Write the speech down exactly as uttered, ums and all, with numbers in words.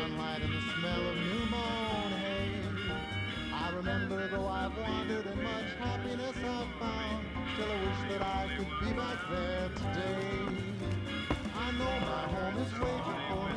sunlight and the smell of new mown hay. I remember though I've wandered and much happiness I've found, still I wish that I could be back there today. I know my home is waiting for me